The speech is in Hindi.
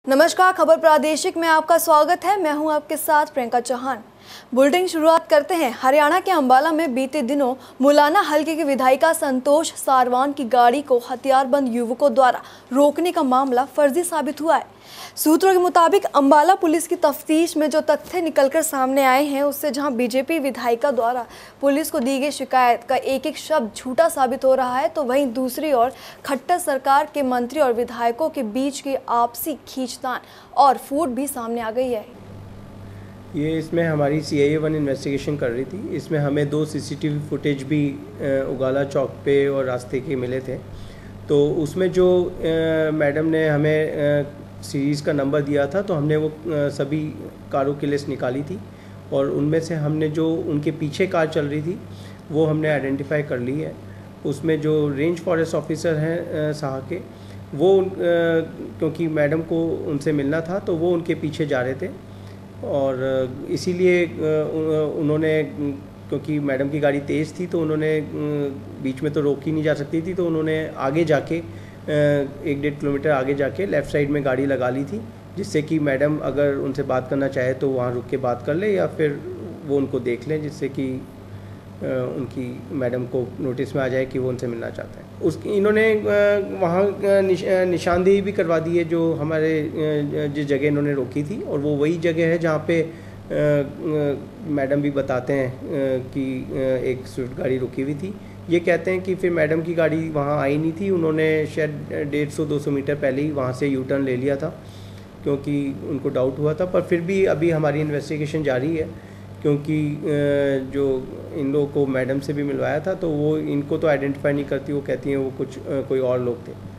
नमस्कार, खबर प्रादेशिक में आपका स्वागत है। मैं हूं आपके साथ प्रियंका चौहान। बुलेटिन शुरुआत करते हैं। हरियाणा के अंबाला में बीते दिनों मुलाना हलके के विधायिका संतोष सारवान की गाड़ी को हथियारबंद युवकों द्वारा रोकने का मामला फर्जी साबित हुआ है। सूत्रों के मुताबिक अंबाला पुलिस की तफ्तीश में जो तथ्य निकलकर सामने आए हैं, उससे जहां बीजेपी विधायिका द्वारा पुलिस को दी गई शिकायत का एक एक शब्द झूठा साबित हो रहा है, तो वहीं दूसरी ओर खट्टर सरकार के मंत्री और विधायकों के बीच की आपसी खींचतान और फूट भी सामने आ गई है। ये इसमें हमारी CIA 1 इन्वेस्टिगेशन कर रही थी। इसमें हमें 2 CCTV फुटेज भी उगाला चौक पे और रास्ते के मिले थे। तो उसमें जो मैडम ने हमें सीरीज़ का नंबर दिया था, तो हमने वो सभी कारों की लिस्ट निकाली थी और उनमें से हमने जो उनके पीछे कार चल रही थी वो हमने आइडेंटिफाई कर ली है। उसमें जो रेंज फॉरेस्ट ऑफिसर हैं साहा के, वो क्योंकि मैडम को उनसे मिलना था तो वो उनके पीछे जा रहे थे और इसीलिए उन्होंने, क्योंकि मैडम की गाड़ी तेज़ थी तो उन्होंने बीच में तो रोक ही नहीं जा सकती थी, तो उन्होंने आगे जाके 1-1.5 किलोमीटर आगे जाके लेफ़्ट साइड में गाड़ी लगा ली थी, जिससे कि मैडम अगर उनसे बात करना चाहे तो वहाँ रुक के बात कर ले या फिर वो उनको देख लें, जिससे कि उनकी मैडम को नोटिस में आ जाए कि वो उनसे मिलना चाहते हैं। उसकी इन्होंने वहाँ निशानदेही भी करवा दी है, जो हमारे जिस जगह इन्होंने रोकी थी, और वो वही जगह है जहाँ पे मैडम भी बताते हैं कि एक स्विफ्ट गाड़ी रुकी हुई थी। ये कहते हैं कि फिर मैडम की गाड़ी वहाँ आई नहीं थी, उन्होंने शायद 150-200 मीटर पहले ही वहाँ से U-टर्न ले लिया था, क्योंकि उनको डाउट हुआ था। पर फिर भी अभी हमारी इन्वेस्टिगेशन जारी है, क्योंकि जो इन लोगों को मैडम से भी मिलवाया था तो वो इनको तो आइडेंटिफाई नहीं करती, वो कहती हैं वो कोई और लोग थे।